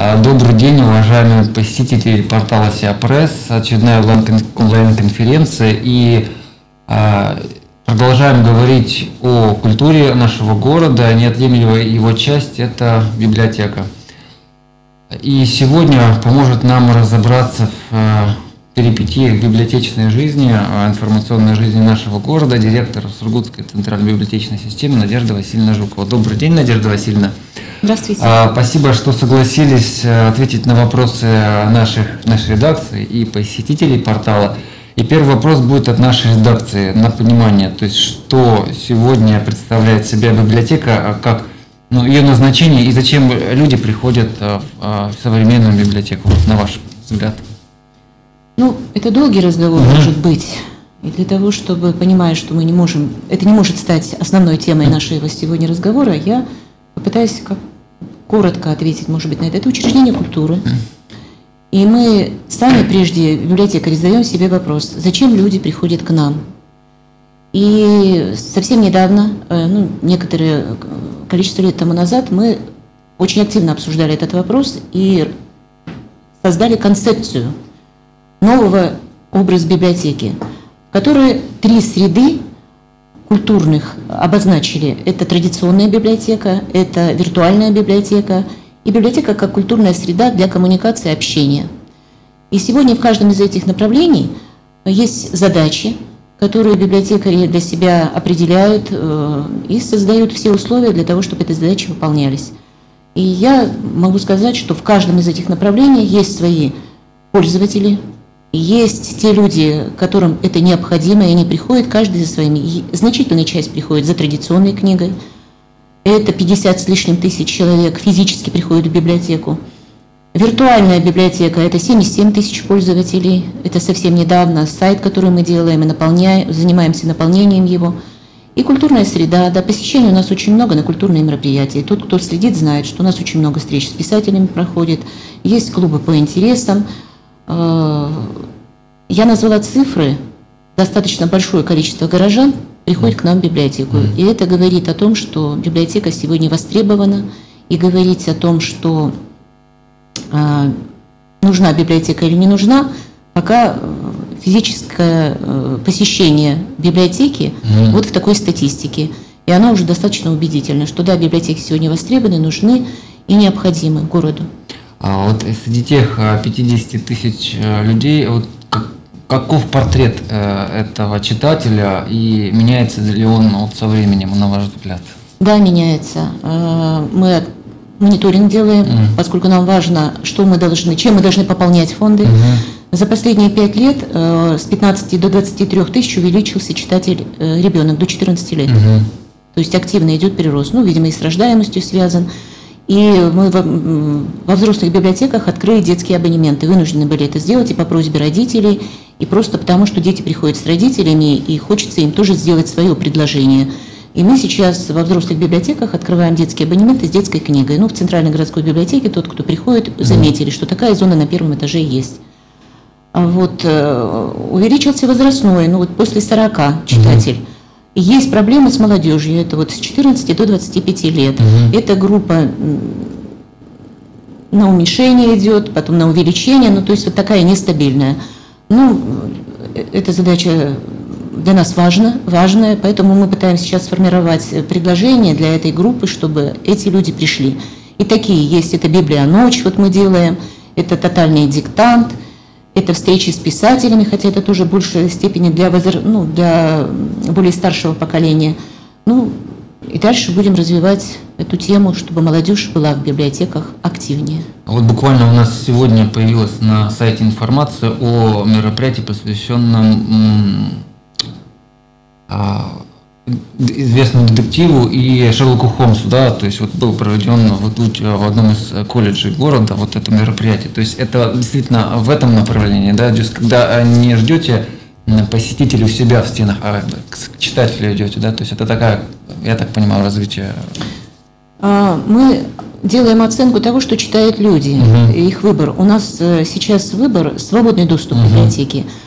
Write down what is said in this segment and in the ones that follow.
Добрый день, уважаемые посетители портала СиаПресс. Очередная онлайн-конференция. И продолжаем говорить о культуре нашего города. Неотъемлемая его часть – это библиотека. И сегодня поможет нам разобраться в перипетиях библиотечной жизни, информационной жизни нашего города директор Сургутской центральной библиотечной системы Надежда Васильевна Жукова. Добрый день, Надежда Васильевна. Здравствуйте. Спасибо, что согласились ответить на вопросы нашей редакции и посетителей портала. И первый вопрос будет от нашей редакции на понимание, то есть что сегодня представляет себя библиотека, как ее назначение и зачем люди приходят в современную библиотеку, вот, на ваш взгляд. Это долгий разговор может быть. И для того, чтобы, понимая, что мы не можем, это не может стать основной темой нашего сегодня разговора, я попытаюсь коротко ответить, может быть, на это. Это учреждение культуры. И мы сами, прежде библиотекари, задаем себе вопрос, зачем люди приходят к нам. И совсем недавно, некоторое количество лет тому назад, мы очень активно обсуждали этот вопрос и создали концепцию нового образа библиотеки, в которой 3 среды культурных обозначили. Это традиционная библиотека, это виртуальная библиотека и библиотека как культурная среда для коммуникации и общения. И сегодня в каждом из этих направлений есть задачи, которые библиотекари для себя определяют и создают все условия для того, чтобы эти задачи выполнялись. И я могу сказать, что в каждом из этих направлений есть свои пользователи, есть те люди, которым это необходимо, и они приходят каждый за своими. Значительная часть приходит за традиционной книгой. Это 50 с лишним тысяч человек физически приходят в библиотеку. Виртуальная библиотека – это 77 тысяч пользователей. Это совсем недавно сайт, который мы делаем, и занимаемся наполнением его. И культурная среда. Да, посещений у нас очень много на культурные мероприятия. Тот, кто следит, знает, что у нас очень много встреч с писателями проходит. Есть клубы по интересам. Я назвала цифры, достаточно большое количество горожан приходит к нам в библиотеку. И это говорит о том, что библиотека сегодня востребована, и говорить о том, что нужна библиотека или не нужна, пока физическое посещение библиотеки вот в такой статистике. И она уже достаточно убедительна, что да, библиотеки сегодня востребованы, нужны и необходимы городу. Вот среди тех 50 тысяч людей, вот каков портрет этого читателя и меняется ли он со временем, на ваш взгляд? Да, меняется. Мы мониторинг делаем, поскольку нам важно, чем мы должны пополнять фонды. За последние 5 лет с 15 до 23 тысяч увеличился ребенок до 14 лет. То есть активно идет прирост. Видимо, и с рождаемостью связан. И мы во взрослых библиотеках открыли детские абонементы. Вынуждены были это сделать и по просьбе родителей, и просто потому, что дети приходят с родителями, и хочется им тоже сделать свое предложение. И мы сейчас во взрослых библиотеках открываем детские абонементы с детской книгой. В Центральной городской библиотеке тот, кто приходит, заметили, что такая зона на 1-м этаже есть. Увеличился возрастной, после 40 читатель. Есть проблемы с молодежью, это с 14 до 25 лет. Эта группа на уменьшение идет, потом на увеличение, то есть такая нестабильная. Эта задача для нас важная, поэтому мы пытаемся сейчас сформировать предложение для этой группы, чтобы эти люди пришли. И такие есть, это Библионочь, мы делаем, это тотальный диктант, это встречи с писателями, хотя это тоже в большей степени для более старшего поколения. И дальше будем развивать эту тему, чтобы молодежь была в библиотеках активнее. Буквально у нас сегодня появилась на сайте информация о мероприятии, посвященном известному детективу и Шерлоку Холмсу, да, то есть был проведен в одном из колледжей города это мероприятие. То есть это действительно в этом направлении, да, то есть когда не ждете посетителей у себя в стенах, а к читателю идете, да, то есть это такая, я так понимаю, развитие. Мы делаем оценку того, что читают люди, их выбор. У нас сейчас выбор, свободный доступ к библиотеке.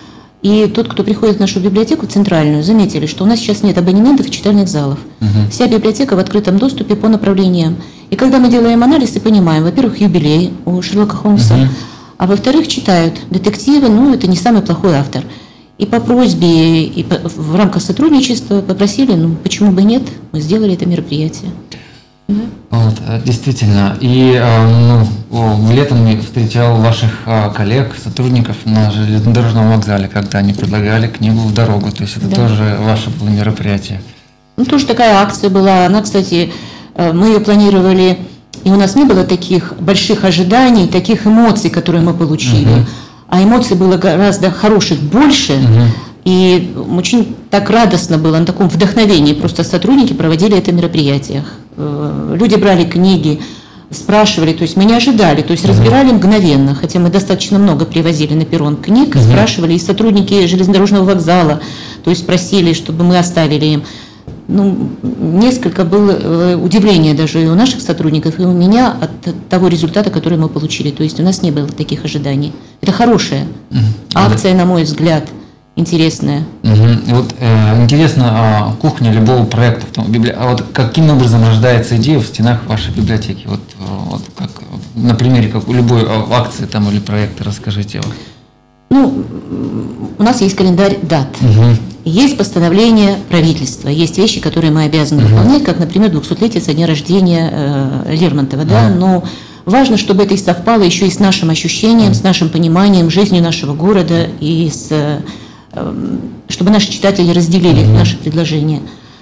И тот, кто приходит в нашу библиотеку центральную, заметили, что у нас сейчас нет абонементов и читальных залов. Вся библиотека в открытом доступе по направлениям. И когда мы делаем анализ и понимаем, во-первых, юбилей у Шерлока Холмса, а во-вторых, читают детективы, ну, это не самый плохой автор. И по просьбе, и в рамках сотрудничества попросили, ну, почему бы нет, мы сделали это мероприятие. Да? Вот, действительно. И летом я встречал ваших коллег, сотрудников на железнодорожном вокзале, когда они предлагали книгу в дорогу. То есть это тоже ваше было мероприятие. Ну, тоже такая акция была. Она, кстати, мы ее планировали, и у нас не было таких больших ожиданий, таких эмоций, которые мы получили. А эмоций было гораздо хороших больше. И очень так радостно было, на таком вдохновении. Просто сотрудники проводили это мероприятие. Люди брали книги, спрашивали, то есть мы не ожидали, то есть разбирали мгновенно, хотя мы достаточно много привозили на перрон книг, спрашивали и сотрудники железнодорожного вокзала, то есть просили, чтобы мы оставили им. Ну, несколько было удивления даже и у наших сотрудников, и у меня от того результата, который мы получили. То есть у нас не было таких ожиданий. Это хорошая акция, на мой взгляд, интересная. Вот интересно, кухня любого проекта, а вот каким образом рождается идея в стенах вашей библиотеки? Вот как на примере как у любой акции там или проекта расскажите. Ну, у нас есть календарь дат, есть постановление правительства, есть вещи, которые мы обязаны выполнять, как, например, 200-летие со дня рождения Лермонтова, да, но важно, чтобы это и совпало еще и с нашим ощущением, с нашим пониманием, жизнью нашего города, и чтобы наши читатели разделили наши предложения.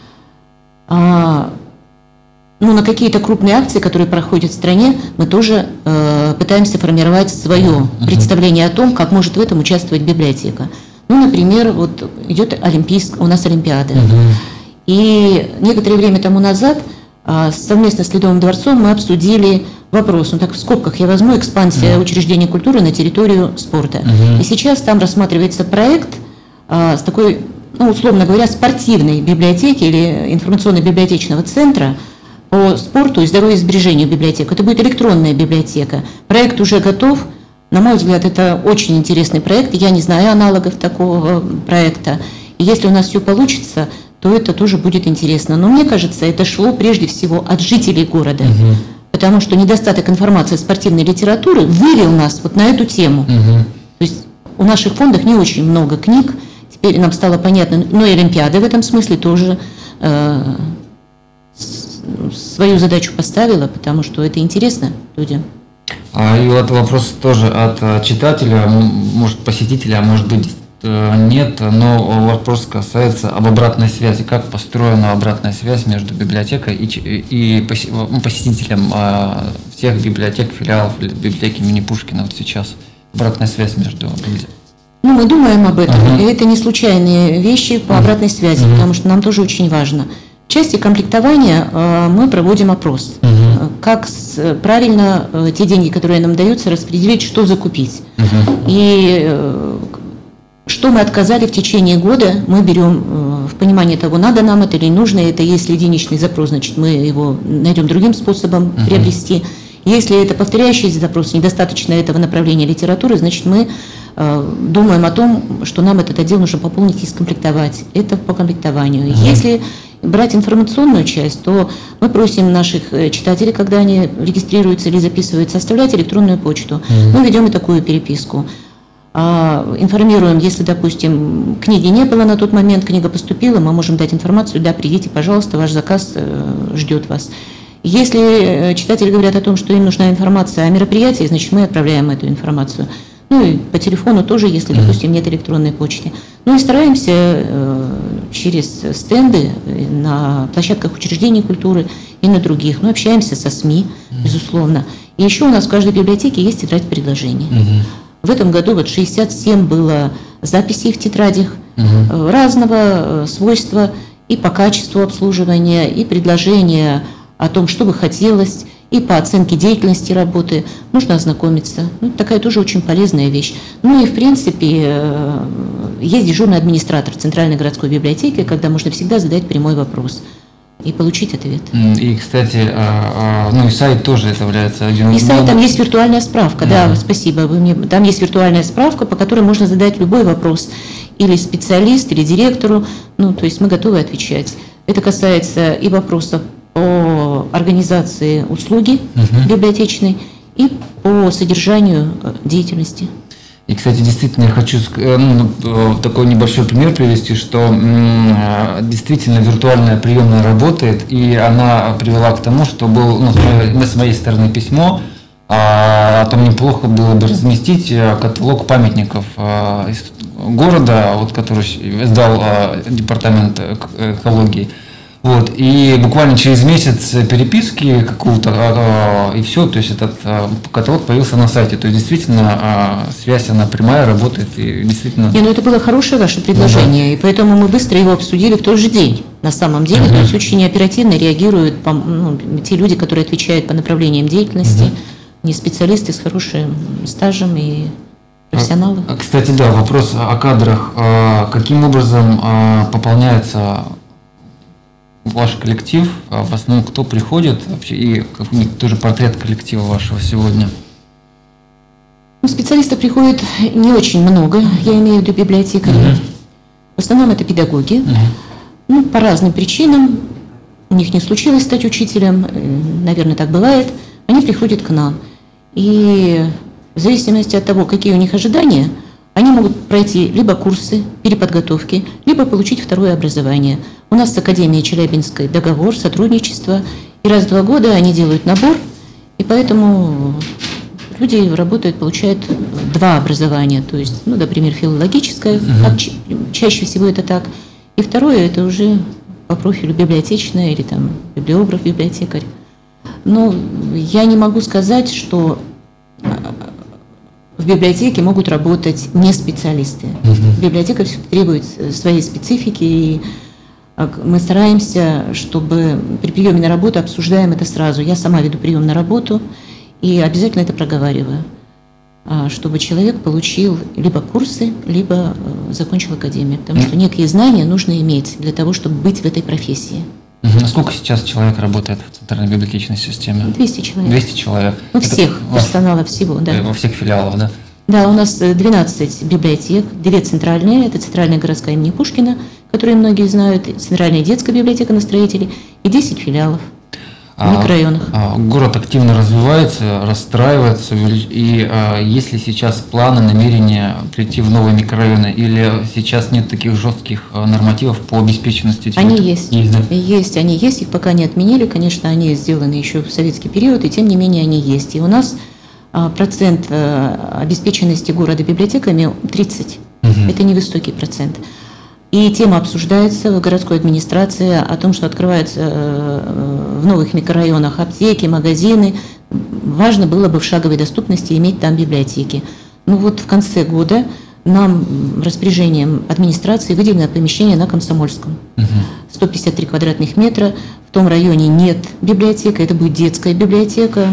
Ну, на какие-то крупные акции, которые проходят в стране, мы тоже пытаемся формировать свое представление о том, как может в этом участвовать библиотека. Ну, например, вот идет у нас Олимпиада. И некоторое время тому назад совместно с Ледовым дворцом мы обсудили вопрос, ну так в скобках я возьму, экспансия учреждений культуры на территорию спорта. И сейчас там рассматривается проект с такой, ну, условно говоря, спортивной библиотеки или информационно-библиотечного центра по спорту и здоровью и сбережению библиотек. Это будет электронная библиотека. Проект уже готов. На мой взгляд, это очень интересный проект. Я не знаю аналогов такого проекта. И если у нас все получится, то это тоже будет интересно. Но мне кажется, это шло прежде всего от жителей города. Потому что недостаток информации спортивной литературы вывел нас вот на эту тему. То есть у наших фондов не очень много книг. Теперь нам стало понятно, но и Олимпиада в этом смысле тоже свою задачу поставила, потому что это интересно людям. И вот вопрос тоже от читателя, может посетителя, а может быть нет, но вопрос касается об обратной связи. Как построена обратная связь между библиотекой и посетителем всех библиотек, филиалов библиотеки имени Пушкина вот сейчас? Обратная связь между библиотекой. Ну, мы думаем об этом, и это не случайные вещи по обратной связи, потому что нам тоже очень важно. В части комплектования мы проводим опрос, как правильно те деньги, которые нам даются, распределить, что закупить. И что мы отказали в течение года, мы берем в понимание того, надо нам это или нужно это. Если единичный запрос, значит, мы его найдем другим способом приобрести. Если это повторяющийся запрос, недостаточно этого направления литературы, значит, мы думаем о том, что нам этот отдел нужно пополнить и скомплектовать. Это по комплектованию. Если брать информационную часть, то мы просим наших читателей, когда они регистрируются или записываются, оставлять электронную почту. Мы ведем и такую переписку. Информируем, если, допустим, книги не было на тот момент, книга поступила, мы можем дать информацию, да, придите, пожалуйста, ваш заказ ждет вас. Если читатели говорят о том, что им нужна информация о мероприятии, значит, мы отправляем эту информацию. Ну и по телефону тоже, если, допустим, нет электронной почты. Ну и стараемся через стенды на площадках учреждений культуры и на других. Ну, общаемся со СМИ, безусловно. И еще у нас в каждой библиотеке есть тетрадь предложений. В этом году вот 67 было записей в тетрадях разного свойства и по качеству обслуживания, и предложения о том, что бы хотелось, и по оценке деятельности работы. Нужно ознакомиться. Ну, такая тоже очень полезная вещь. Ну и, в принципе, есть дежурный администратор Центральной городской библиотеки, когда можно всегда задать прямой вопрос и получить ответ. И, кстати, ну и сайт тоже является один из... И сайт, там есть виртуальная справка, да, спасибо, вы мне... Там есть виртуальная справка, по которой можно задать любой вопрос. или специалист, или директору. Ну, то есть мы готовы отвечать. Это касается и вопросов по организации услуги библиотечной, и по содержанию деятельности. И, кстати, действительно, я хочу такой небольшой пример привести, что действительно виртуальная приемная работает, и она привела к тому, что был с моей стороны письмо о том, неплохо было бы разместить каталог памятников из города, вот, который издал департамент экологии. Вот, и буквально через месяц переписки какого-то, и все, то есть этот каталог появился на сайте. То есть действительно связь, она прямая, работает, и действительно... Это было хорошее ваше предложение, и поэтому мы быстро его обсудили в тот же день. На самом деле, то есть очень оперативно реагируют те люди, которые отвечают по направлениям деятельности, не специалисты с хорошим стажем и профессионалы. Кстати, да, вопрос о кадрах. Каким образом пополняется ваш коллектив, в основном кто приходит вообще, и тоже портрет коллектива вашего сегодня? Специалистов приходит не очень много, я имею в виду библиотекарей. В основном это педагоги. По разным причинам, у них не случилось стать учителем, наверное, так бывает, они приходят к нам. И в зависимости от того, какие у них ожидания, они могут пройти либо курсы переподготовки, либо получить второе образование. У нас с Академией Челябинской договор, сотрудничество, и раз в 2 года они делают набор, и поэтому люди работают, получают 2 образования, то есть, например, филологическое, чаще всего это так, и второе это уже по профилю библиотечное или там библиограф, библиотекарь. Но я не могу сказать, что в библиотеке могут работать не специалисты. Библиотека все требует своей специфики, и мы стараемся, чтобы при приеме на работу обсуждаем это сразу. Я сама веду прием на работу и обязательно это проговариваю, чтобы человек получил либо курсы, либо закончил академию, потому что некие знания нужно иметь для того, чтобы быть в этой профессии. Сколько сейчас человек работает в центральной библиотечной системе? 200 человек. 200 человек. Всех, персонала всего, да. Во всех филиалах, да? Да, у нас 12 библиотек, 2 центральные, это центральная городская имени Пушкина, которую многие знают, центральная детская библиотека на Строителей, и 10 филиалов в микрорайонах. Город активно развивается, расстраивается, и есть ли сейчас планы, намерения прийти в новые микрорайоны, или сейчас нет таких жестких нормативов по обеспеченности? Они есть, они есть, их пока не отменили, конечно, они сделаны еще в советский период, и тем не менее они есть. И у нас процент обеспеченности города библиотеками 30, это невысокий процент. И тема обсуждается в городской администрации о том, что открываются в новых микрорайонах аптеки, магазины. Важно было бы в шаговой доступности иметь там библиотеки. В конце года нам распоряжением администрации выделено помещение на Комсомольском. 153 квадратных метра. В том районе нет библиотеки, это будет детская библиотека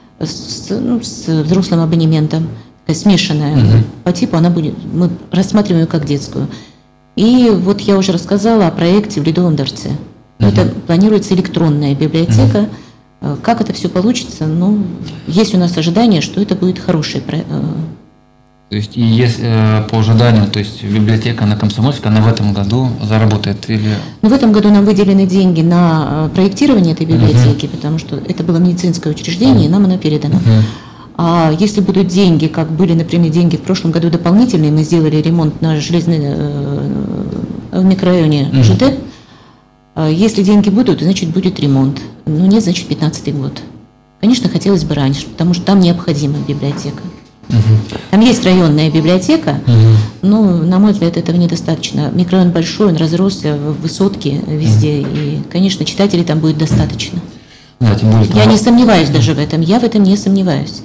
с взрослым абонементом, смешанная. По типу она будет, мы рассматриваем ее как детскую. И вот я уже рассказала о проекте в Ледовом дворце. Это планируется электронная библиотека. Как это все получится? Есть у нас ожидание, что это будет хороший проект. То есть, по ожиданию, то есть библиотека на Комсомольской, она в этом году заработает? Или... В этом году нам выделены деньги на проектирование этой библиотеки, потому что это было медицинское учреждение, и нам оно передано. А если будут деньги, как были, например, деньги в прошлом году дополнительные, мы сделали ремонт на в микрорайоне ЖД, если деньги будут, значит будет ремонт. Нет, значит 15-й год. Конечно, хотелось бы раньше, потому что там необходима библиотека. Там есть районная библиотека, но, на мой взгляд, этого недостаточно. Микрорайон большой, он разросся в высотки везде, и, конечно, читателей там будет достаточно. Да, тем более, я не сомневаюсь даже в этом, я в этом не сомневаюсь.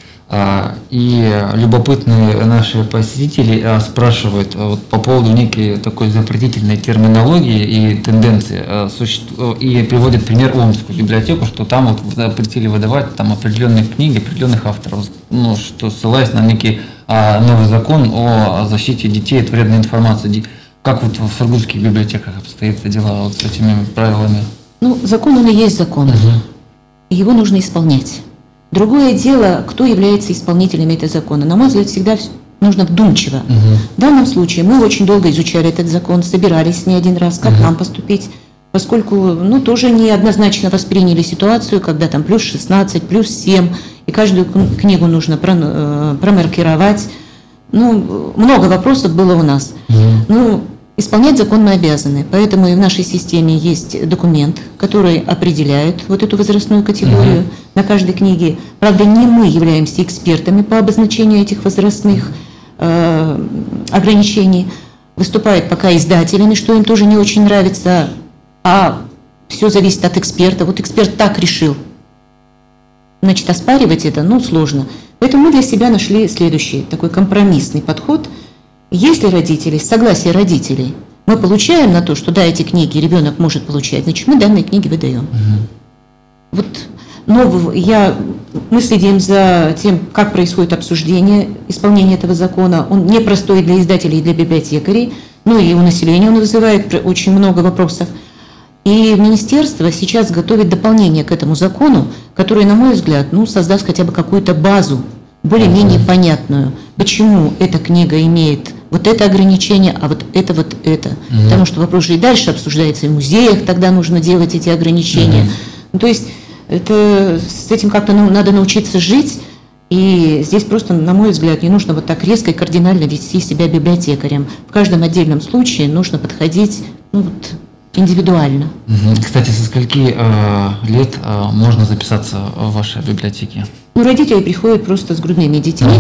И любопытные наши посетители спрашивают по поводу некой такой запретительной терминологии и тенденции, и приводят пример Омскую библиотеку, что там запретили выдавать там определенные книги, определенных авторов, что ссылаясь на некий новый закон о защите детей от вредной информации. Как в сургутских библиотеках обстоят дела с этими правилами? Закон он и есть закон, его нужно исполнять. Другое дело, кто является исполнителем этого закона. На мой взгляд, всегда нужно вдумчиво. В данном случае мы очень долго изучали этот закон, собирались не один раз, как нам поступить, поскольку, ну, тоже неоднозначно восприняли ситуацию, когда там плюс 16, плюс 7, и каждую книгу нужно промаркировать. Ну, много вопросов было у нас. Ну, исполнять закон мы обязаны, поэтому и в нашей системе есть документ, который определяет вот эту возрастную категорию на каждой книге. Правда, не мы являемся экспертами по обозначению этих возрастных ограничений. Выступают пока издателями, что им тоже не очень нравится, а все зависит от эксперта. Вот эксперт так решил. Значит, оспаривать это, ну, сложно. Поэтому мы для себя нашли следующий такой компромиссный подход. Если родители, согласие родителей, мы получаем на то, что да, эти книги ребенок может получать, значит, мы данные книги выдаем. Вот, но мы следим за тем, как происходит обсуждение исполнения этого закона. Он непростой для издателей и для библиотекарей, ну и у населения он вызывает очень много вопросов. И министерство сейчас готовит дополнение к этому закону, который, на мой взгляд, ну, создаст хотя бы какую-то базу, более-менее понятную, почему эта книга имеет вот это ограничение, а вот это, вот это. Потому что вопрос же и дальше обсуждается и в музеях, тогда нужно делать эти ограничения. Ну, то есть с этим как-то надо научиться жить, и здесь просто, на мой взгляд, не нужно вот так резко и кардинально вести себя библиотекарем. В каждом отдельном случае нужно подходить, ну, вот, индивидуально. Кстати, со скольки лет можно записаться в вашей библиотеке? Ну, родители приходят просто с грудными детьми,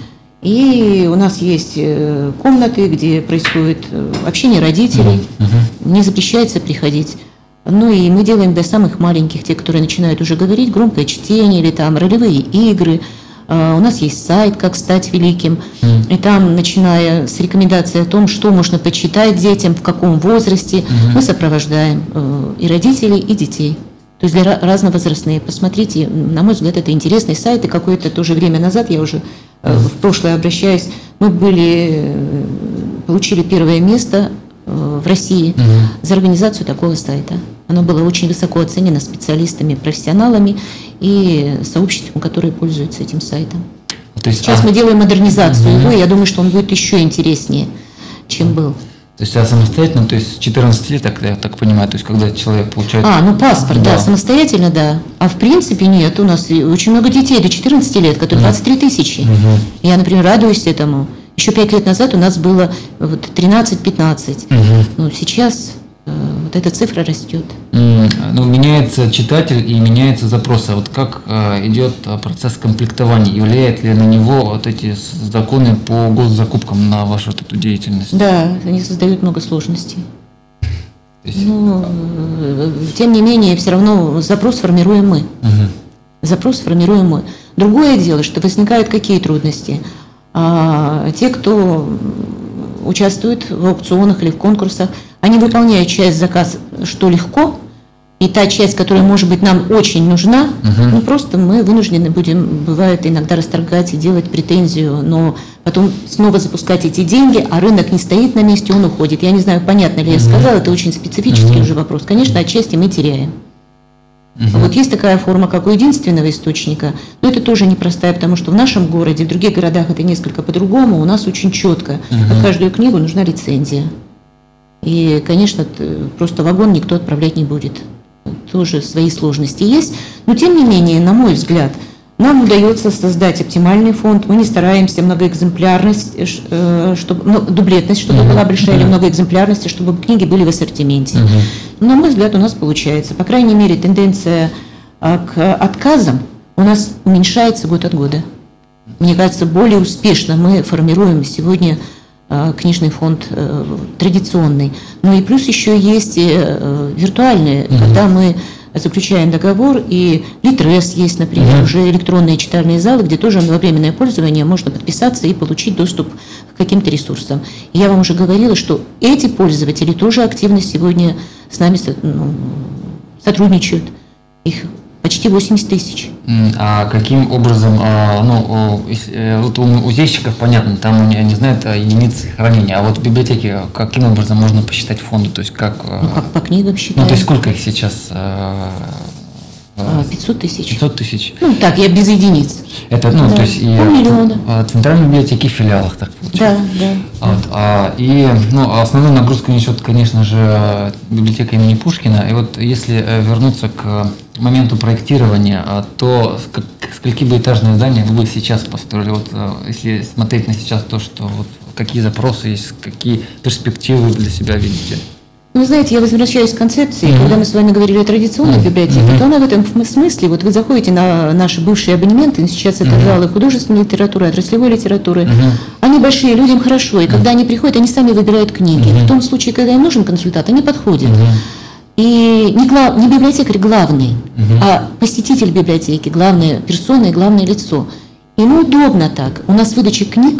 и у нас есть комнаты, где происходит общение родителей, не запрещается приходить. Ну и мы делаем для самых маленьких, те, которые начинают уже говорить, громкое чтение или там ролевые игры. У нас есть сайт «Как стать великим», и там, начиная с рекомендаций о том, что можно почитать детям, в каком возрасте, мы сопровождаем и родителей, и детей. То есть для разновозрастные. Посмотрите, на мой взгляд, это интересный сайт, и какое-то тоже время назад, я уже в прошлое обращаюсь, мы получили первое место в России за организацию такого сайта. Оно было очень высоко оценено специалистами, профессионалами и сообществом, которые пользуются этим сайтом. То есть, сейчас мы делаем модернизацию его, и я думаю, что он будет еще интереснее, чем был. То есть самостоятельно, то есть с 14 лет, я так понимаю, то есть когда человек получает... Ну паспорт, да, самостоятельно, да. А в принципе нет, у нас очень много детей до 14 лет, которые 23 тысячи. Я, например, радуюсь этому. Еще 5 лет назад у нас было 13-15. Ну, сейчас вот эта цифра растет. Ну, меняется читатель и меняется запрос. А вот как идет процесс комплектования? И влияет ли на него вот эти законы по госзакупкам на вашу вот эту деятельность? Да, они создают много сложностей. Но, тем не менее, все равно запрос формируем мы. Запрос формируем мы. Другое дело, что возникают какие трудности? Те, кто участвует в аукционах или в конкурсах, они выполняют часть заказа, что легко, и та часть, которая, может быть, нам очень нужна, ну, просто мы вынуждены будем, бывает, иногда расторгать и делать претензию, но потом снова запускать эти деньги, а рынок не стоит на месте, он уходит. Я не знаю, понятно ли я сказала, это очень специфический уже вопрос. Конечно, отчасти мы теряем. Вот есть такая форма, как у единственного источника, но это тоже непростая, потому что в нашем городе, в других городах это несколько по-другому, у нас очень четко. На каждую книгу нужна лицензия. И, конечно, просто вагон никто отправлять не будет. Тоже свои сложности есть. Но, тем не менее, на мой взгляд, нам удается создать оптимальный фонд. Мы не стараемся многоэкземплярность, дублетность, чтобы была большая, или многоэкземплярность, чтобы книги были в ассортименте. Но, на мой взгляд, у нас получается. По крайней мере, тенденция к отказам у нас уменьшается год от года. Мне кажется, более успешно мы формируем сегодня книжный фонд традиционный. Ну и плюс еще есть виртуальные, когда мы заключаем договор, и Литрес есть, например, уже электронные читальные залы, где тоже во временное пользование можно подписаться и получить доступ к каким-то ресурсам. И я вам уже говорила, что эти пользователи тоже активно сегодня с нами сотрудничают. Их почти 80 тысяч. А каким образом, вот у музейщиков, понятно, там они знают единицы хранения, а вот в библиотеке каким образом можно посчитать фонды? То есть как... как по книгам считаем. Ну, то есть сколько их сейчас 500 тысяч. 500 тысяч. Ну, так, я без единиц. Это, ну, да. то есть и центральной библиотеки, филиалах, так получается. Да. Вот, и основную нагрузку несет, конечно же, библиотека имени Пушкина. И вот если вернуться к моменту проектирования, то скольки бы этажное здание вы бы сейчас построили? Вот если смотреть на сейчас то, что вот какие запросы есть, какие перспективы для себя видите? Вы знаете, я возвращаюсь к концепции, когда мы с вами говорили о традиционной библиотеке, то она в этом смысле, вот вы заходите на наши бывшие абонементы, сейчас это залы художественной литературы, отраслевой литературы, они большие, людям хорошо, и когда они приходят, они сами выбирают книги. В том случае, когда им нужен консультант, они подходят. И не библиотекарь главный, а посетитель библиотеки, главная персона и главное лицо. Ему удобно так. У нас выдача книг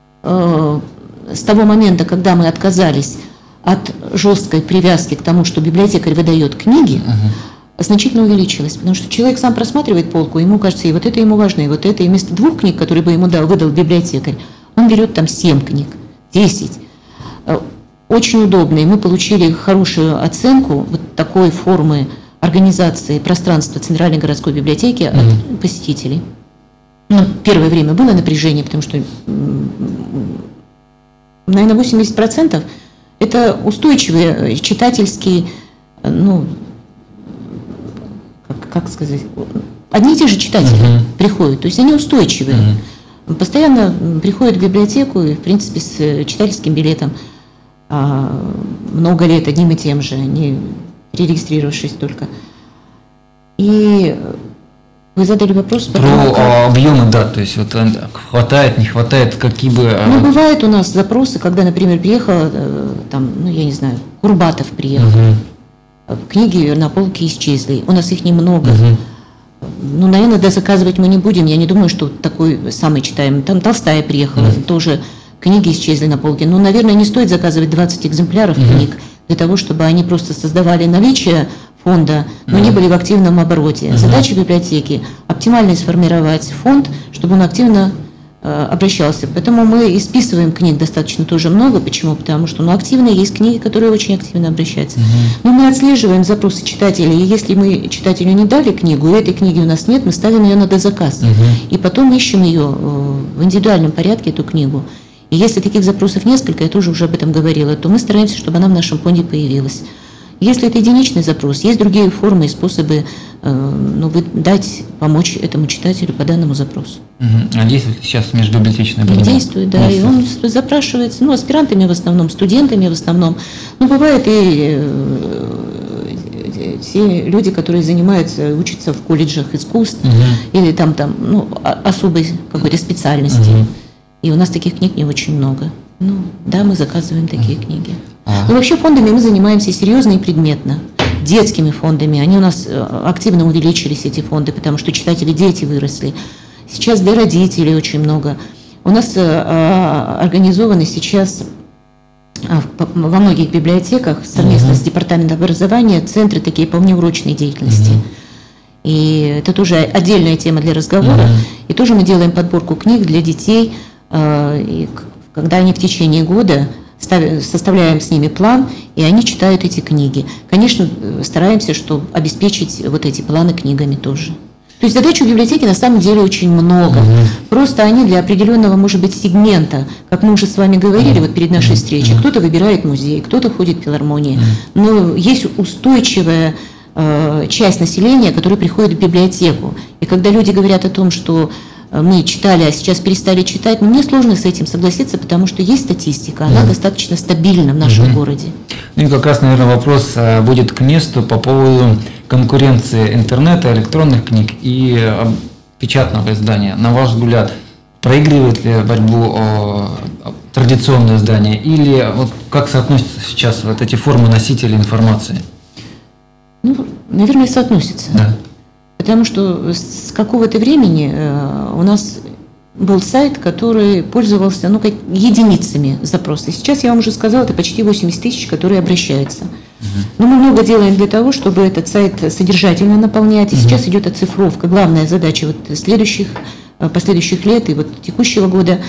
с того момента, когда мы отказались от жесткой привязки к тому, что библиотекарь выдает книги, значительно увеличилась. Потому что человек сам просматривает полку, ему кажется, и вот это ему важно, и вот это, и вместо 2 книг, которые бы ему выдал библиотекарь, он берет там 7 книг, 10. Очень удобно, и мы получили хорошую оценку вот такой формы организации пространства Центральной городской библиотеки от посетителей. Ну, первое время было напряжение, потому что, наверное, 80% это устойчивые читательские, ну, как сказать, одни и те же читатели приходят, то есть они устойчивые, постоянно приходят в библиотеку и, в принципе, с читательским билетом много лет одним и тем же, не перерегистрировавшись только. И вы задали вопрос про объемы, да, то есть вот хватает, не хватает, какие бы... Ну, бывают у нас запросы, когда, например, приехал, там, ну, я не знаю, Курбатов приехал, книги на полке исчезли, у нас их немного. Ну, наверное, да, заказывать мы не будем, я не думаю, что такой самый читаемый. Там Толстая приехала, тоже книги исчезли на полке. Ну, наверное, не стоит заказывать 20 экземпляров книг для того, чтобы они просто создавали наличие фонда, но не были в активном обороте. Задача библиотеки – оптимально сформировать фонд, чтобы он активно обращался. Поэтому мы и списываем книг достаточно тоже много. Почему? Потому что активные есть книги, которые очень активно обращаются. Но мы отслеживаем запросы читателей, и если мы читателю не дали книгу, и этой книги у нас нет, мы ставим ее на дозаказ. И потом ищем ее в индивидуальном порядке, эту книгу. И если таких запросов несколько, я тоже уже об этом говорила, то мы стараемся, чтобы она в нашем фонде появилась. Если это единичный запрос, есть другие формы и способы дать, помочь этому читателю по данному запросу. А действует сейчас межбиблиотечный абонемент? Действует, да, и он запрашивается, аспирантами в основном, студентами в основном. Ну, бывает и те люди, которые занимаются, учатся в колледжах искусств или там особой какой-то специальности. И у нас таких книг не очень много. Ну, да, мы заказываем такие книги. Но вообще фондами мы занимаемся серьезно и предметно. Детскими фондами. Они у нас активно увеличились, эти фонды, потому что читатели, дети выросли. Сейчас для родителей очень много. У нас организованы сейчас во многих библиотеках совместно с департаментом образования центры такие по внеурочной деятельности. И это тоже отдельная тема для разговора. И тоже мы делаем подборку книг для детей, и когда они в течение года составляем с ними план, и они читают эти книги. Конечно, стараемся, чтобы обеспечить вот эти планы книгами тоже. То есть задач у библиотеки на самом деле очень много. Просто они для определенного, может быть, сегмента, как мы уже с вами говорили вот перед нашей встречей, кто-то выбирает музей, кто-то ходит в филармонии. Но есть устойчивая часть населения, которая приходит в библиотеку. И когда люди говорят о том, что мы читали, а сейчас перестали читать, но мне сложно с этим согласиться, потому что есть статистика, она достаточно стабильна в нашем городе. Ну и как раз, наверное, вопрос будет к месту по поводу конкуренции интернета, электронных книг и печатного издания. На ваш взгляд, проигрывает ли борьбу традиционное издание или вот как соотносятся сейчас вот эти формы носителей информации? Ну, наверное, соотносятся. Да. Потому что с какого-то времени у нас был сайт, который пользовался как единицами запросов. Сейчас, я вам уже сказала, это почти 80 тысяч, которые обращаются. Но мы много делаем для того, чтобы этот сайт содержательно наполнять. И сейчас идет оцифровка. Главная задача последующих лет и вот текущего года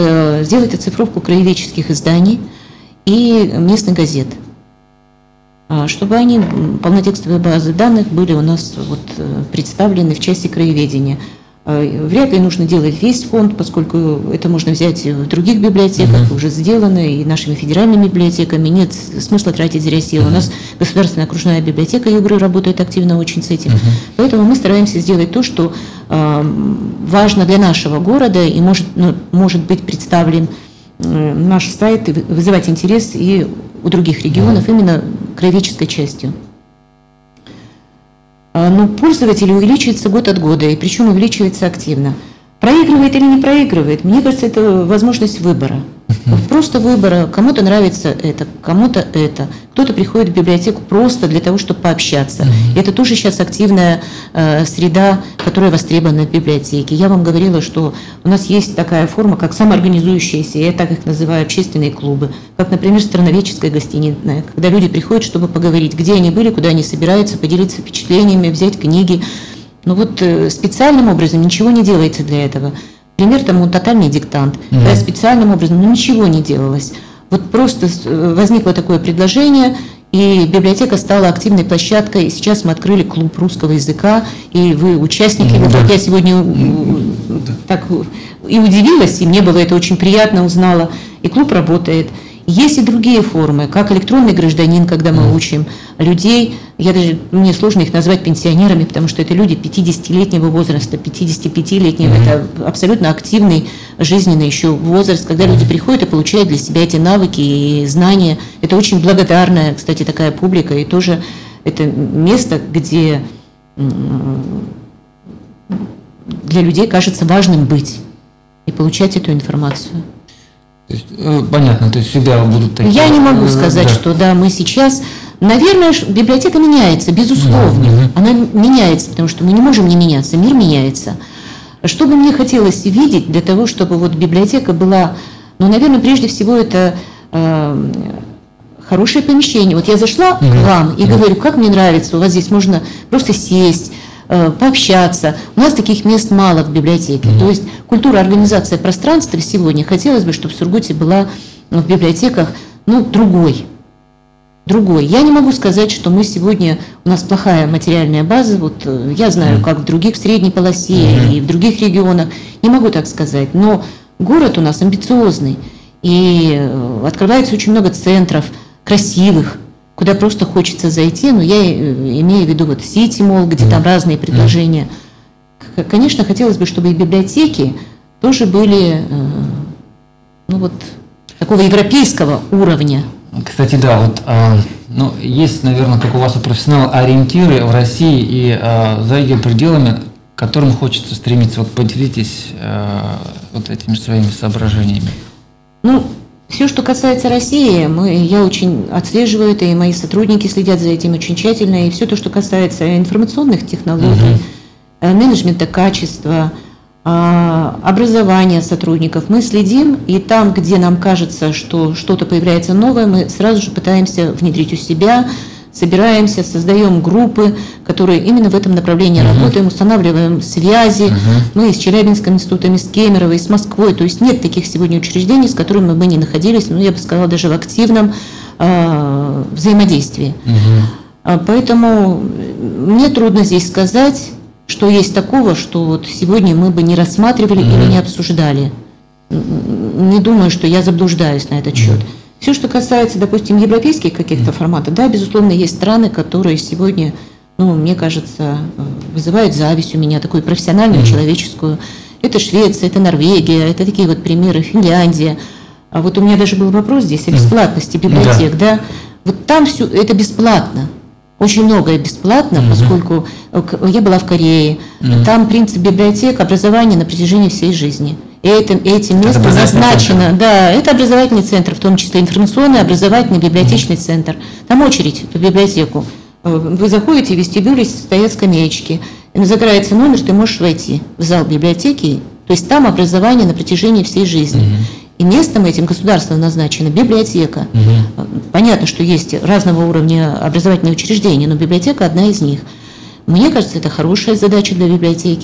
сделать оцифровку краеведческих изданий и местных газет. чтобы они, полнотекстовые базы данных, были у нас вот представлены в части краеведения. Вряд ли нужно делать весь фонд, поскольку это можно взять в других библиотеках, уже сделано, и нашими федеральными библиотеками. Нет смысла тратить зря силы. У нас Государственная окружная библиотека Югры работает активно очень с этим. Поэтому мы стараемся сделать то, что важно для нашего города и может быть представлен наш сайт, и вызывать интерес и у других регионов именно краеведческой частью. Но пользователь увеличивается год от года, и причем увеличивается активно. Проигрывает или не проигрывает, мне кажется, это возможность выбора. Просто выбора. Кому-то нравится это, кому-то это. Кто-то приходит в библиотеку просто для того, чтобы пообщаться. И это тоже сейчас активная среда, которая востребована в библиотеке. Я вам говорила, что у нас есть такая форма, как самоорганизующиеся, я так их называю, общественные клубы. Как, например, страноведческая гостиница, когда люди приходят, чтобы поговорить, где они были, куда они собираются, поделиться впечатлениями, взять книги. Но вот специальным образом ничего не делается для этого. Пример тому тотальный диктант. Да, специальным образом ничего не делалось. Вот просто возникло такое предложение, и библиотека стала активной площадкой. Сейчас мы открыли клуб русского языка, и вы участники. Вот я сегодня так и удивилась, и мне было это очень приятно, узнала. И клуб работает. Есть и другие формы, как электронный гражданин, когда мы учим людей. Мне сложно их назвать пенсионерами, потому что это люди 50-летнего возраста, 55-летнего. Это абсолютно активный, жизненный еще возраст, когда люди приходят и получают для себя эти навыки и знания. Это очень благодарная, кстати, такая публика, и тоже это место, где для людей кажется важным быть и получать эту информацию. То есть, понятно, то есть всегда будут такие... Я не могу сказать, что да, мы сейчас... Наверное, библиотека меняется, безусловно. Она меняется, потому что мы не можем не меняться, мир меняется. Что бы мне хотелось видеть для того, чтобы вот библиотека была... Ну, наверное, прежде всего это хорошее помещение. Вот я зашла к вам и говорю, как мне нравится, у вас здесь можно просто сесть, пообщаться. У нас таких мест мало в библиотеке. То есть культура, организация пространства сегодня, хотелось бы, чтобы в Сургуте была в библиотеках другой. Я не могу сказать, что мы сегодня, у нас плохая материальная база. Вот я знаю, как в других, в средней полосе и в других регионах. Не могу так сказать. Но город у нас амбициозный. И открывается очень много центров красивых, куда просто хочется зайти, но я имею в виду вот Сити Молл, где там разные предложения. Конечно, хотелось бы, чтобы и библиотеки тоже были такого европейского уровня. Кстати, да, вот есть, наверное, как у вас у профессионала, ориентиры в России и за ее пределами, к которым хочется стремиться. Вот поделитесь вот этими своими соображениями. Все, что касается России, я очень отслеживаю это, и мои сотрудники следят за этим очень тщательно. И все то, что касается информационных технологий, менеджмента качества, образования сотрудников, мы следим, и там, где нам кажется, что что-то появляется новое, мы сразу же пытаемся внедрить у себя, собираемся, создаем группы, которые именно в этом направлении работаем, устанавливаем связи. Мы и с Челябинским институтом, и с Кемерово, и с Москвой. То есть нет таких сегодня учреждений, с которыми мы бы не находились, я бы сказала, даже в активном взаимодействии. Поэтому мне трудно здесь сказать, что есть такого, что вот сегодня мы бы не рассматривали или не обсуждали. Не думаю, что я заблуждаюсь на этот счет. Все, что касается, допустим, европейских каких-то форматов, да, безусловно, есть страны, которые сегодня, мне кажется, вызывают зависть у меня, такую профессиональную, человеческую. Это Швеция, это Норвегия, это такие вот примеры, Финляндия. А вот у меня даже был вопрос здесь о бесплатности библиотек, да. Вот там все это бесплатно. Очень многое бесплатно, поскольку я была в Корее. Там принцип библиотек, образования на протяжении всей жизни. И этим местом назначено, да, это образовательный центр, в том числе информационный, образовательный, библиотечный центр. Там очередь в библиотеку. Вы заходите, в вестибюле стоят скамеечки. Загорается номер, ты можешь войти в зал библиотеки. То есть там образование на протяжении всей жизни. И местом этим государством назначена библиотека. Понятно, что есть разного уровня образовательные учреждения, но библиотека одна из них. Мне кажется, это хорошая задача для библиотеки. И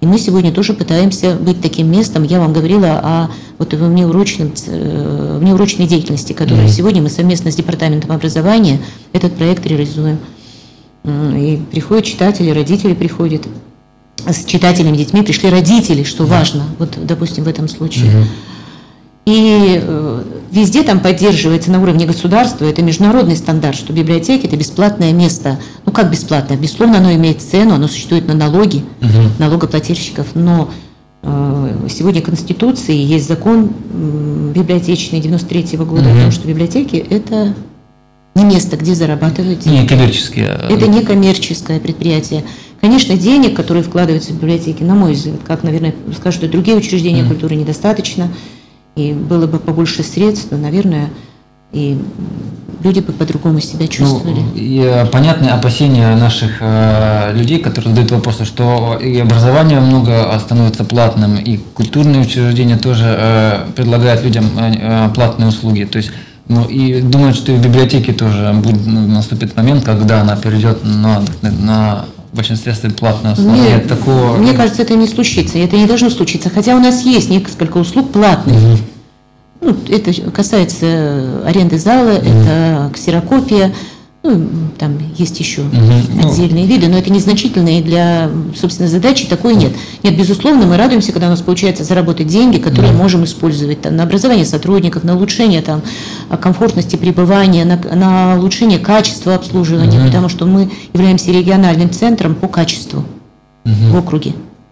И мы сегодня тоже пытаемся быть таким местом. Я вам говорила о внеурочной деятельности, которую сегодня мы совместно с Департаментом образования этот проект реализуем. И приходят читатели, родители приходят. С читателями, детьми пришли родители, что важно, вот, допустим, в этом случае. И везде там поддерживается на уровне государства, это международный стандарт, что библиотеки – это бесплатное место. Ну как бесплатное? Безусловно, оно имеет цену, оно существует на налоги, налогоплательщиков, но сегодня в Конституции есть закон библиотечный 93-го года о том, что библиотеки – это не место, где зарабатывают деньги. Не коммерческие. Это не коммерческое предприятие. Конечно, денег, которые вкладываются в библиотеки, на мой взгляд, как, наверное, скажут и другие учреждения культуры, недостаточно. И было бы побольше средств, наверное, и люди бы по-другому себя чувствовали. И понятны опасения наших людей, которые задают вопросы, что и образование много становится платным, и культурные учреждения тоже предлагают людям платные услуги. То есть, и думают, что и в библиотеке тоже наступит момент, когда она перейдет на в большинстве своем платные услуги. Мне кажется, это не случится, это не должно случиться. Хотя у нас есть несколько услуг платных. Это касается аренды зала, это ксерокопия, там есть еще отдельные виды, но это незначительно, и для, собственно, задачи такой нет. Нет, безусловно, мы радуемся, когда у нас получается заработать деньги, которые можем использовать там, на образование сотрудников, на улучшение там, комфортности пребывания, на улучшение качества обслуживания, потому что мы являемся региональным центром по качеству в округе.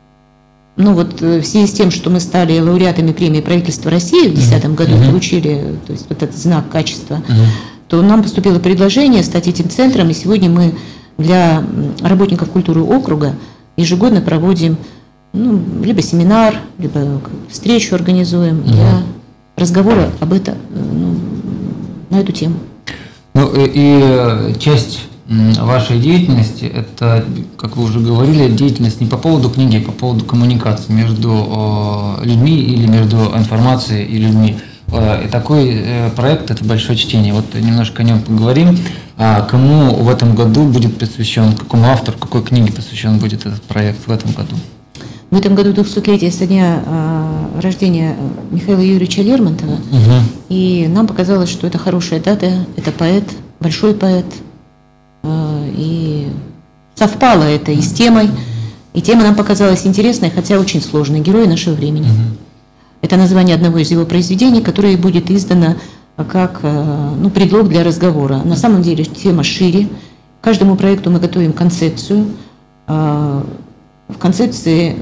В связи с тем, что мы стали лауреатами премии правительства России в 2010 году, получили то есть, этот знак качества, то нам поступило предложение стать этим центром, и сегодня мы для работников культуры округа ежегодно проводим либо семинар, либо встречу организуем для разговора об этом, на эту тему. И часть вашей деятельности, это, как вы уже говорили, деятельность не по поводу книги, а по поводу коммуникации между людьми или между информацией и людьми. И такой проект – это большое чтение. Вот немножко о нем поговорим. Кому в этом году будет посвящен, какому автору, какой книге посвящен будет этот проект в этом году? В этом году 200-летие со дня рождения Михаила Юрьевича Лермонтова. И нам показалось, что это хорошая дата, это поэт, большой поэт. И совпало это и с темой. И тема нам показалась интересной, хотя очень сложной. Герои нашего времени. Это название одного из его произведений, которое будет издано как предлог для разговора. На самом деле тема шире. К каждому проекту мы готовим концепцию. В концепции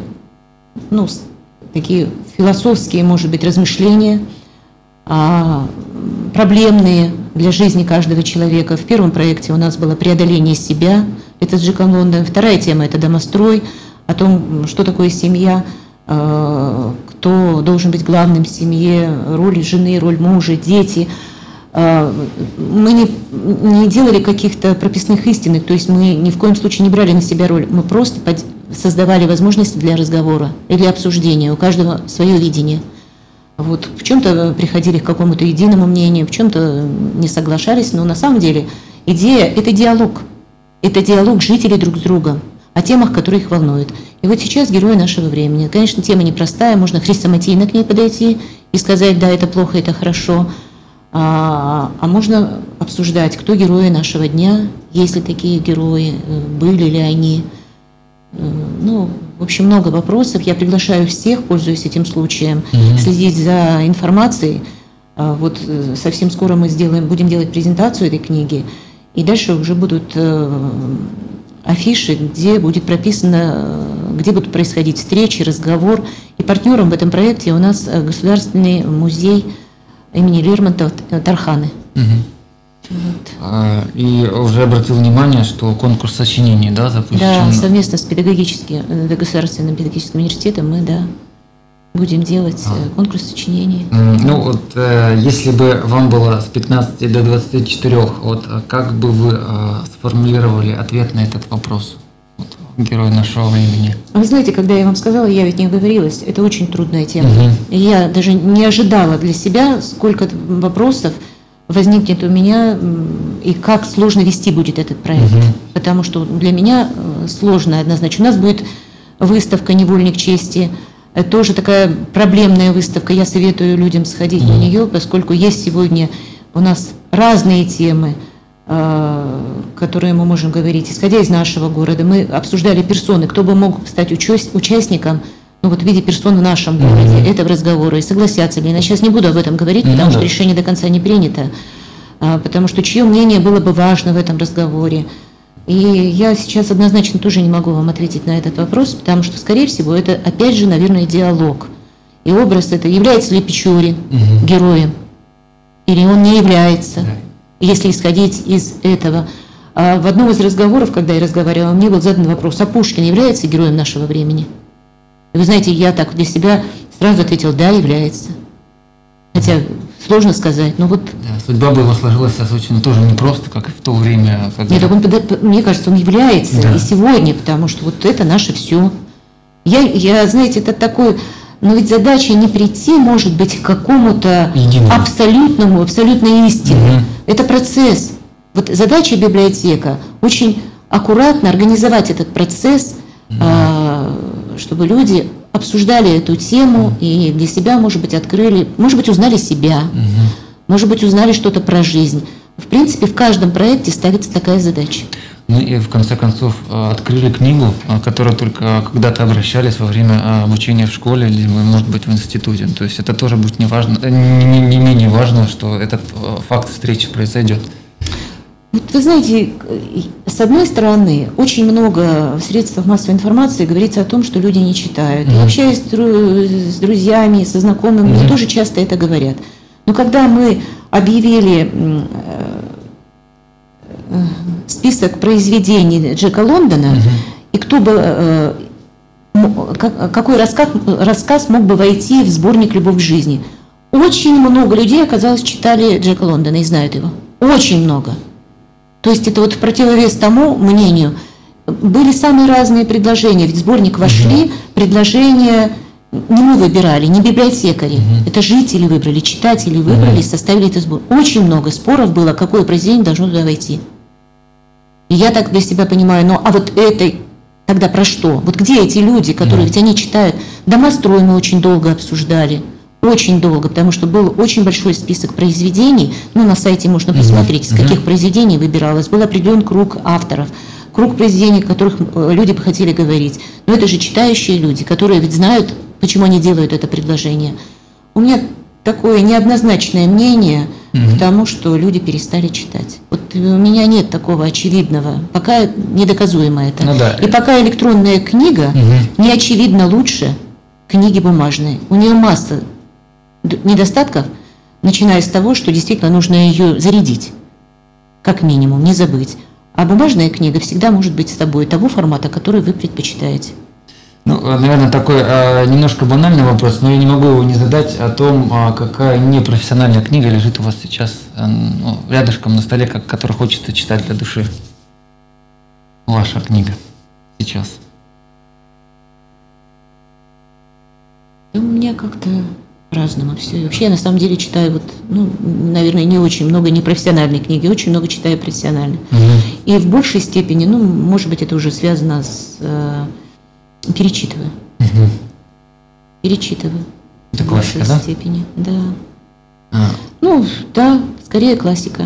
такие философские, может быть, размышления, проблемные для жизни каждого человека. В первом проекте у нас было преодоление себя, это с Джеком Лондоном. Вторая тема – это домострой, о том, что такое семья, кто должен быть главным в семье, роль жены, роль мужа, дети. Мы не делали каких-то прописных истин, то есть мы ни в коем случае не брали на себя роль, мы просто создавали возможности для разговора и для обсуждения, у каждого свое видение. В чем-то приходили к какому-то единому мнению, в чем-то не соглашались, но на самом деле идея – это диалог. Это диалог жителей друг с другом о темах, которые их волнуют. И вот сейчас герои нашего времени. Конечно, тема непростая, можно хрестоматийно к ней подойти и сказать, да, это плохо, это хорошо. А можно обсуждать, кто герои нашего дня, есть ли такие герои, были ли они. В общем, много вопросов. Я приглашаю всех, пользуясь этим случаем, следить за информацией. Совсем скоро мы будем делать презентацию этой книги, и дальше уже будут афиши, где будет прописано, где будут происходить встречи, разговор. И партнером в этом проекте у нас Государственный музей имени Лермонтова Тарханы. И уже обратил внимание, что конкурс сочинений, запущен? Да, совместно с Государственным педагогическим университетом мы, будем делать конкурс сочинений. Если бы вам было с 15 до 24, как бы вы сформулировали ответ на этот вопрос? Герой нашего времени. Вы знаете, когда я вам сказала, я ведь не оговорилась, это очень трудная тема. Я даже не ожидала для себя, сколько вопросов возникнет у меня, и как сложно вести будет этот проект. Потому что для меня сложно однозначно. У нас будет выставка «Невольник чести». Тоже такая проблемная выставка. Я советую людям сходить на нее, поскольку есть сегодня у нас разные темы, которые мы можем говорить, исходя из нашего города. Мы обсуждали персоны, кто бы мог стать участником, ну вот в виде персон в нашем городе, этого разговора, и согласятся ли. Я сейчас не буду об этом говорить, потому что решение до конца не принято, потому что чье мнение было бы важно в этом разговоре. И я сейчас однозначно тоже не могу вам ответить на этот вопрос, потому что, скорее всего, это, опять же, наверное, диалог. И образ это, является ли Печорин героем, или он не является. Если исходить из этого. В одном из разговоров, когда я разговаривала, мне был задан вопрос, а Пушкин является героем нашего времени? И вы знаете, я так для себя сразу ответил, да, является. Хотя сложно сказать, но вот... Да, судьба бы его сложилась очень тоже непросто, как и в то время. Когда... Нет, мне кажется, он является и сегодня, потому что вот это наше все. Я, знаете, это такое... Но ведь задача не прийти, может быть, к какому-то абсолютной истине. Это процесс. Вот задача библиотека очень аккуратно организовать этот процесс, чтобы люди обсуждали эту тему и для себя, может быть, открыли, может быть, узнали себя, может быть, узнали что-то про жизнь. В принципе, в каждом проекте ставится такая задача. Ну и в конце концов открыли книгу, которую только когда-то обращались во время обучения в школе или, может быть, в институте. То есть это тоже будет не менее важно, что этот факт встречи произойдет. Вот вы знаете, с одной стороны, очень много в средствах массовой информации говорится о том, что люди не читают. И общаясь с друзьями, со знакомыми, мне тоже часто это говорят. Но когда мы объявили список произведений Джека Лондона, и кто бы, какой рассказ мог бы войти в сборник «Любовь к жизни». Очень много людей, оказалось, читали Джека Лондона и знают его. Очень много. То есть это вот в противовес тому мнению. Были самые разные предложения, ведь в сборник вошли предложения, не мы выбирали, не библиотекари, это жители выбрали, читатели выбрали, составили этот сборник. Очень много споров было, какое произведение должно туда войти. И я так для себя понимаю, ну а вот это тогда про что? Вот где эти люди, которые, ведь они читают, «Домострой» мы очень долго обсуждали, очень долго, потому что был очень большой список произведений, ну на сайте можно посмотреть, из каких произведений выбиралось, был определен круг авторов, круг произведений, о которых люди бы хотели говорить. Но это же читающие люди, которые ведь знают, почему они делают это предложение. У меня такое неоднозначное мнение к тому, что люди перестали читать. Вот у меня нет такого очевидного, пока недоказуемо это. Ну, да. И пока электронная книга не очевидно лучше книги бумажной. У нее масса недостатков, начиная с того, что действительно нужно ее зарядить, как минимум, не забыть. А бумажная книга всегда может быть с тобой того формата, который вы предпочитаете. Ну, наверное, такой немножко банальный вопрос, но я не могу его не задать о том, какая непрофессиональная книга лежит у вас сейчас рядышком на столе, которую хочется читать для души. Ваша книга сейчас. У меня как-то по-разному все. И вообще я на самом деле читаю, вот, ну, наверное, не очень много непрофессиональной книги, очень много читаю профессионально. И в большей степени, ну, может быть, это уже связано с... перечитываю. Перечитываю. Это в классика, большей да? степени, да. Ну, да, скорее классика.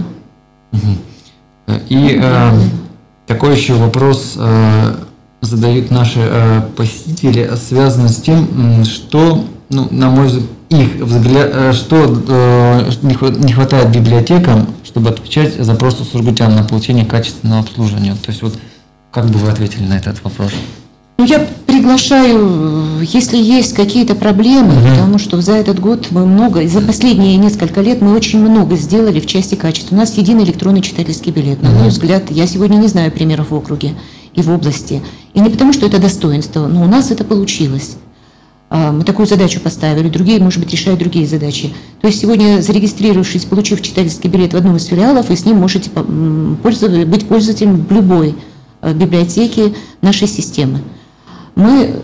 И такой еще вопрос задают наши посетители, связанный с тем, что, ну, на мой взгляд, что не хватает библиотекам, чтобы отвечать запросу сургутян на получение качественного обслуживания. То есть вот как бы вы ответили на этот вопрос? Ну, я приглашаю, если есть какие-то проблемы, потому что за этот год мы много, за последние несколько лет мы очень много сделали в части качества. У нас единый электронный читательский билет. На мой взгляд, я сегодня не знаю примеров в округе и в области. И не потому, что это достоинство, но у нас это получилось. Мы такую задачу поставили, другие, может быть, решают другие задачи. То есть сегодня, зарегистрировавшись, получив читательский билет в одном из филиалов, вы с ним можете быть пользователем в любой библиотеке нашей системы. Мы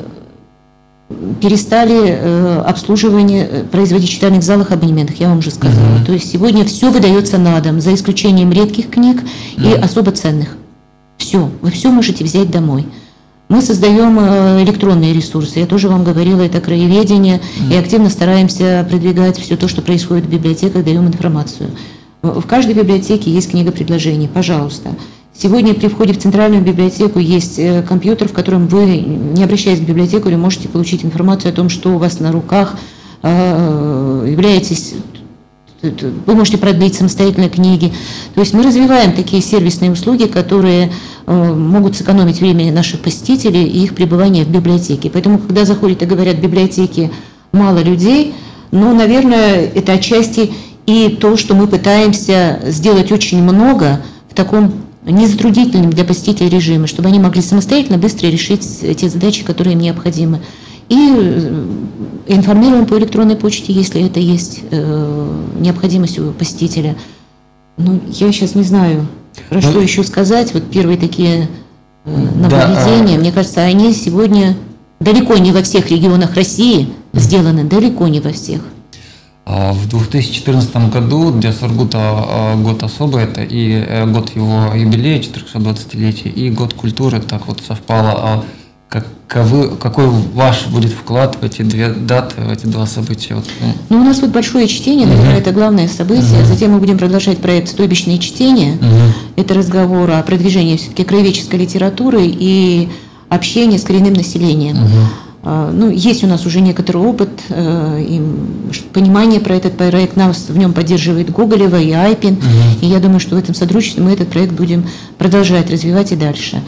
перестали обслуживание, производить в читальных залах абонементах, я вам уже сказала. То есть сегодня все выдается на дом, за исключением редких книг и особо ценных. Все, вы все можете взять домой. Мы создаем электронные ресурсы. Я тоже вам говорила, это краеведение, и активно стараемся продвигать все то, что происходит в библиотеках, даем информацию. В каждой библиотеке есть книга предложений, пожалуйста. Сегодня при входе в центральную библиотеку есть компьютер, в котором вы, не обращаясь к библиотекарю, можете получить информацию о том, что у вас на руках, являетесь, вы можете продлить самостоятельно книги. То есть мы развиваем такие сервисные услуги, которые могут сэкономить время наших посетителей и их пребывания в библиотеке. Поэтому, когда заходят и говорят, в библиотеке мало людей, ну, наверное, это отчасти и то, что мы пытаемся сделать очень много в таком незатруднительном для посетителей режиме, чтобы они могли самостоятельно быстро решить те задачи, которые им необходимы. И информируем по электронной почте, если это есть необходимость у посетителя. Ну, я сейчас не знаю, про что еще сказать. Вот первые такие нововведения, мне кажется, они сегодня далеко не во всех регионах России сделаны, далеко не во всех. В 2014 году для Сургута год особый, это и год его юбилея, 420-летия, и год культуры, так вот совпало. Какой ваш будет вклад в эти две даты, в эти два события? Вот. Ну, у нас вот большое чтение, наверное, это главное событие. Затем мы будем продолжать проект «Стойбищные чтения». Это разговор о продвижении все-таки краеведческой литературы и общения с коренным населением. Ну, есть у нас уже некоторый опыт и понимание про этот проект. Нас в нем поддерживает Гоголева и Айпин. И я думаю, что в этом сотрудничестве мы этот проект будем продолжать развивать и дальше.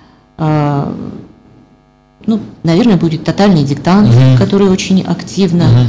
Ну, наверное, будет тотальный диктант, который очень активно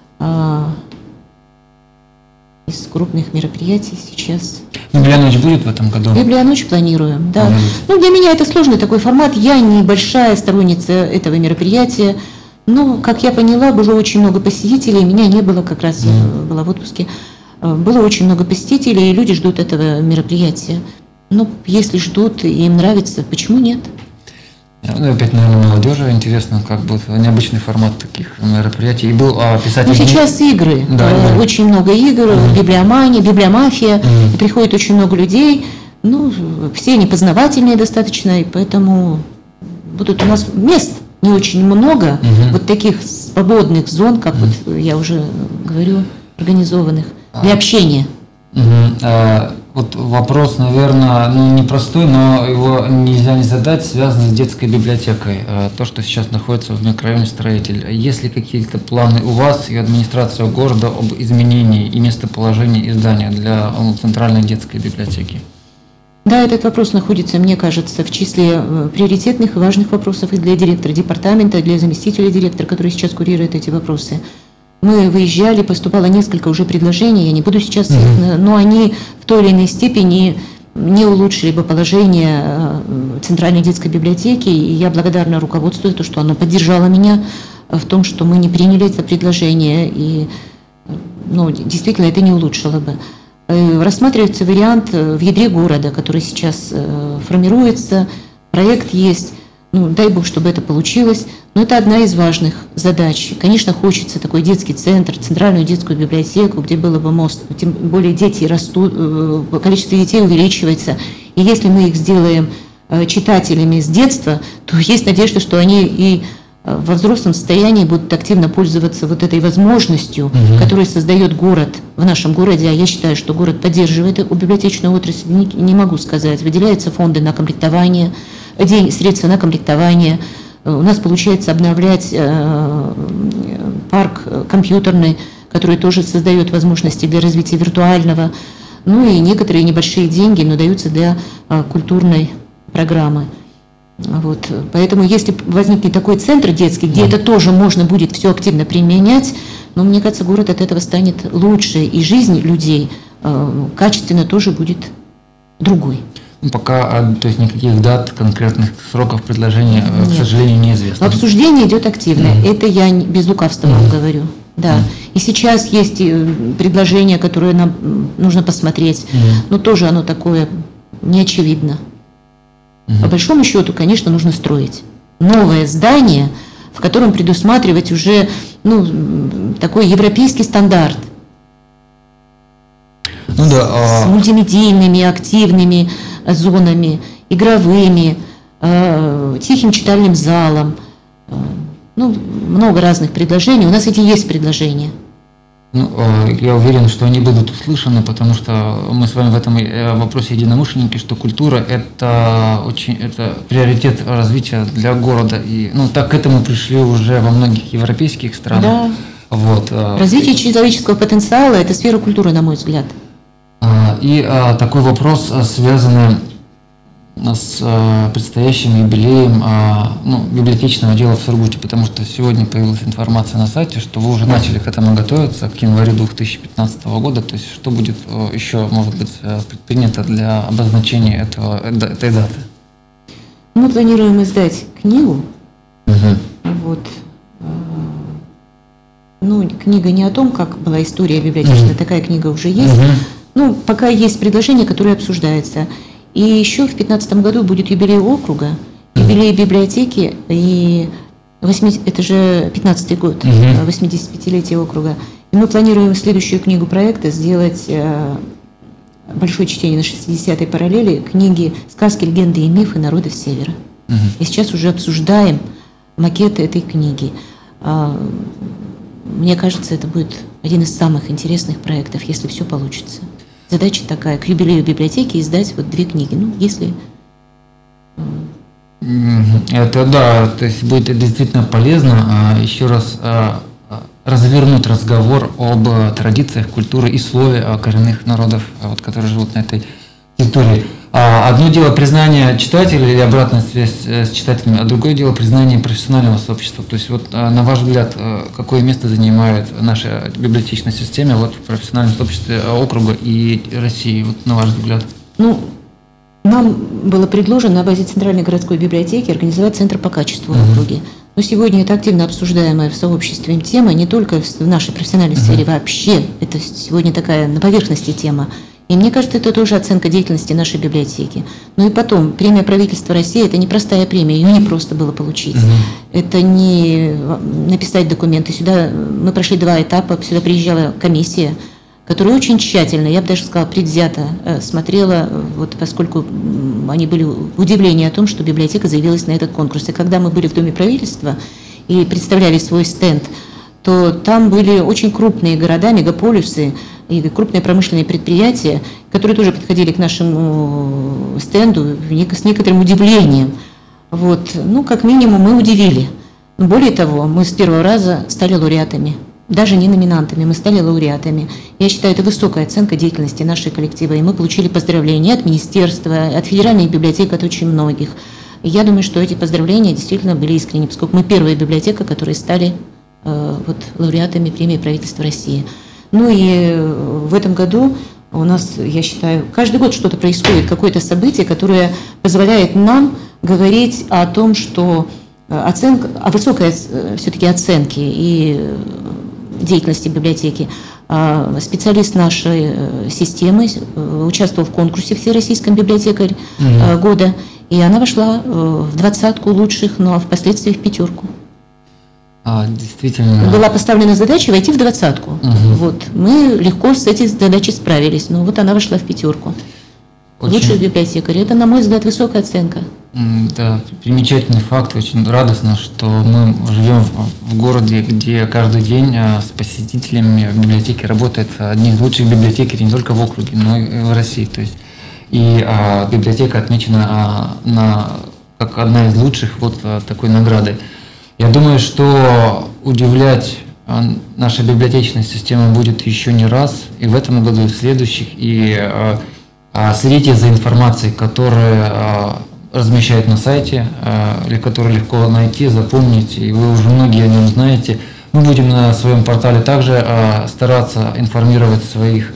из крупных мероприятий сейчас. Библионочь будет в этом году? Библионочь планируем, да. Ну, для меня это сложный такой формат. Я небольшая сторонница этого мероприятия. Но, как я поняла, было очень много посетителей. Меня не было, как раз я была в отпуске. Было очень много посетителей, и люди ждут этого мероприятия. Ну, если ждут и им нравится, почему нет? Ну, опять, наверное, молодежи интересно, как бы необычный формат таких мероприятий. И был писатель. Ну, сейчас игры. Да, очень много игр, библиомания, библиомафия. И приходит очень много людей. Ну, все они познавательные достаточно, и поэтому будут у нас мест не очень много, вот таких свободных зон, как вот я уже говорю, организованных для общения. Вот вопрос, наверное, ну, непростой, но его нельзя не задать, связанный с детской библиотекой. То, что сейчас находится в микрорайоне Строитель. Есть ли какие-то планы у вас и администрации города об изменении и местоположении издания для центральной детской библиотеки? Да, этот вопрос находится, мне кажется, в числе приоритетных и важных вопросов и для директора департамента, и для заместителя директора, который сейчас курирует эти вопросы. Мы выезжали, поступало несколько уже предложений, я не буду сейчас, но они в той или иной степени не улучшили бы положение Центральной детской библиотеки, и я благодарна руководству за то, что оно поддержало меня в том, что мы не приняли это предложение, и ну, действительно это не улучшило бы. Рассматривается вариант в ядре города, который сейчас формируется, проект есть. Ну, дай Бог, чтобы это получилось. Но это одна из важных задач. Конечно, хочется такой детский центр, центральную детскую библиотеку, где было бы мост. Тем более дети растут, количество детей увеличивается. И если мы их сделаем читателями с детства, то есть надежда, что они и во взрослом состоянии будут активно пользоваться вот этой возможностью, которую создает город в нашем городе. А я считаю, что город поддерживает библиотечную отрасль. Не могу сказать. Выделяются фонды на комплектование, средства на комплектование. У нас получается обновлять парк компьютерный, который тоже создает возможности для развития виртуального. Ну и некоторые небольшие деньги, но даются для культурной программы. Вот. Поэтому если возникнет такой центр детский, где это тоже можно будет все активно применять, но мне кажется, город от этого станет лучше, и жизнь людей качественно тоже будет другой. Пока, то есть никаких дат, конкретных сроков предложения, к сожалению, неизвестно. Обсуждение идет активно. Это я без лукавства вам говорю. Да. И сейчас есть предложение, которое нам нужно посмотреть, но тоже оно такое неочевидно. По большому счету, конечно, нужно строить новое здание, в котором предусматривать уже такой европейский стандарт. С мультимедийными, активными зонами, игровыми, тихим читальным залом. Ну, много разных предложений. У нас эти есть предложения. Ну, я уверен, что они будут услышаны, потому что мы с вами в этом вопросе единомышленники, что культура – это приоритет развития для города. И ну, так к этому пришли уже во многих европейских странах. Да. Вот. Развитие человеческого потенциала – это сфера культуры, на мой взгляд. И такой вопрос, связанный с предстоящим юбилеем библиотечного дела в Сургуте, потому что сегодня появилась информация на сайте, что вы уже начали к этому готовиться к январю 2015 года. То есть что будет еще, может быть, предпринято для обозначения этой даты? Мы планируем издать книгу. Вот. Ну, книга не о том, как была история библиотечная, такая книга уже есть. Ну, пока есть предложение, которое обсуждается. И еще в 2015 году будет юбилей округа, юбилей библиотеки, и это же 15-й год, 85-летие округа. И мы планируем следующую книгу проекта сделать большое чтение на 60-й параллели книги «Сказки, легенды и мифы народов Севера». И сейчас уже обсуждаем макеты этой книги. Мне кажется, это будет один из самых интересных проектов, если все получится. Задача такая, к юбилею библиотеки издать вот 2 книги, ну, если… Это да, то есть будет действительно полезно еще раз развернуть разговор об традициях, культуре и слове коренных народов, которые живут на этой территории. Одно дело признание читателей или обратная связь с читателями, а другое дело признание профессионального сообщества. То есть вот на ваш взгляд, какое место занимает наша библиотечная система в профессиональном сообществе округа и России, вот на ваш взгляд? Ну, нам было предложено на базе Центральной городской библиотеки организовать центр по качеству в округе. Но сегодня это активно обсуждаемая в сообществе тема, не только в нашей профессиональной сфере, вообще. Это сегодня такая на поверхности тема. И мне кажется, это тоже оценка деятельности нашей библиотеки. Ну и потом, премия правительства России – это непростая премия, ее не просто было получить. Это не написать документы. Сюда мы прошли 2 этапа, сюда приезжала комиссия, которая очень тщательно, я бы даже сказала, предвзято смотрела, вот поскольку они были в удивлении о том, что библиотека заявилась на этот конкурс. И когда мы были в Доме правительства и представляли свой стенд, то там были очень крупные города, мегаполисы, и крупные промышленные предприятия, которые тоже подходили к нашему стенду с некоторым удивлением. Вот. Ну, как минимум, мы удивили. Более того, мы с первого раза стали лауреатами. Даже не номинантами, мы стали лауреатами. Я считаю, это высокая оценка деятельности нашей коллектива. И мы получили поздравления от министерства, от федеральной библиотеки, от очень многих. И я думаю, что эти поздравления действительно были искренни, поскольку мы первая библиотека, которые стали лауреатами премии правительства России. Ну и в этом году у нас, я считаю, каждый год что-то происходит, какое-то событие, которое позволяет нам говорить о том, что о высокой все-таки оценке и деятельности библиотеки. Специалист нашей системы участвовал в конкурсе «Всероссийском библиотекарь года», и она вошла в 20-ку лучших, но впоследствии в 5-ку. Действительно. Была поставлена задача войти в 20-ку. Вот. Мы легко с этой задачей справились, но вот она вошла в 5-ку. Лучший библиотекарь. Это, на мой взгляд, высокая оценка. Да, примечательный факт. Очень радостно, что мы живем в городе, где каждый день с посетителями в библиотеке работает одни из лучших библиотекарей не только в округе, но и в России. То есть, и библиотека отмечена как одна из лучших вот такой наградой. Я думаю, что удивлять наша библиотечная система будет еще не раз, и в этом году, и в следующих, и следите за информацией, которая размещают на сайте, или которую легко найти, запомнить, и вы уже многие о нем знаете. Мы будем на своем портале также стараться информировать своих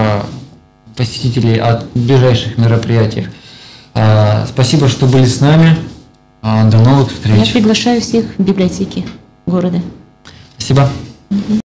посетителей о ближайших мероприятиях. Спасибо, что были с нами. До новых встреч. Я приглашаю всех в библиотеки города. Спасибо.